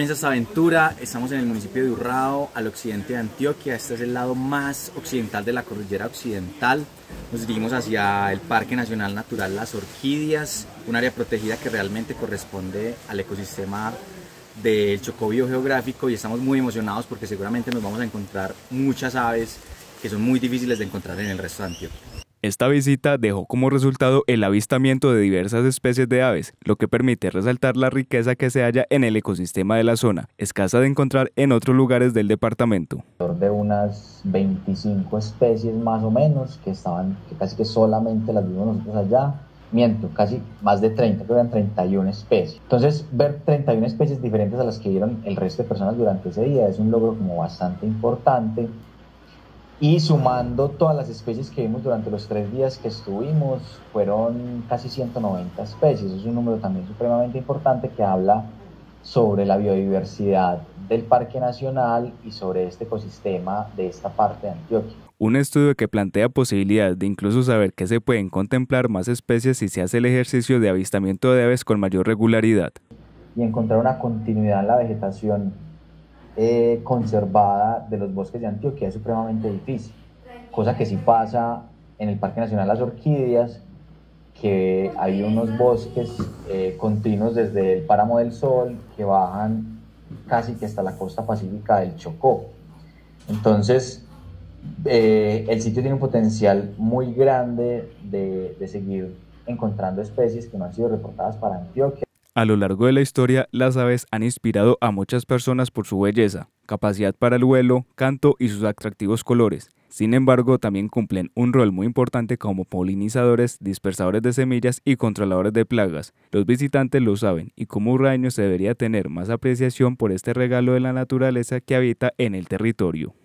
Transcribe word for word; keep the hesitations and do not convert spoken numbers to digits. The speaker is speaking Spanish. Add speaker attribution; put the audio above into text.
Speaker 1: Comienza esta aventura, estamos en el municipio de Urrao, al occidente de Antioquia. Este es el lado más occidental de la cordillera occidental. Nos dirigimos hacia el Parque Nacional Natural Las Orquídeas, un área protegida que realmente corresponde al ecosistema del Chocó biogeográfico, y estamos muy emocionados porque seguramente nos vamos a encontrar muchas aves que son muy difíciles de encontrar en el resto de Antioquia.
Speaker 2: Esta visita dejó como resultado el avistamiento de diversas especies de aves, lo que permite resaltar la riqueza que se halla en el ecosistema de la zona, escasa de encontrar en otros lugares del departamento.
Speaker 3: De unas veinticinco especies más o menos, que estaban, que casi que solamente las vimos nosotros allá. Miento, casi más de treinta, creo que eran treinta y una especies. Entonces, ver treinta y una especies diferentes a las que vieron el resto de personas durante ese día es un logro como bastante importante. Y sumando todas las especies que vimos durante los tres días que estuvimos, fueron casi ciento noventa especies. Es un número también supremamente importante que habla sobre la biodiversidad del Parque Nacional y sobre este ecosistema de esta parte de Antioquia.
Speaker 2: Un estudio que plantea posibilidades de incluso saber que se pueden contemplar más especies si se hace el ejercicio de avistamiento de aves con mayor regularidad.
Speaker 3: Y encontrar una continuidad en la vegetación Eh, conservada de los bosques de Antioquia es supremamente difícil, cosa que sí pasa en el Parque Nacional Las Orquídeas, que hay unos bosques eh, continuos desde el Páramo del Sol que bajan casi que hasta la costa pacífica del Chocó. Entonces eh, el sitio tiene un potencial muy grande de, de seguir encontrando especies que no han sido reportadas para Antioquia.
Speaker 2: A lo largo de la historia, las aves han inspirado a muchas personas por su belleza, capacidad para el vuelo, canto y sus atractivos colores. Sin embargo, también cumplen un rol muy importante como polinizadores, dispersadores de semillas y controladores de plagas. Los visitantes lo saben, y como urraeños se debería tener más apreciación por este regalo de la naturaleza que habita en el territorio.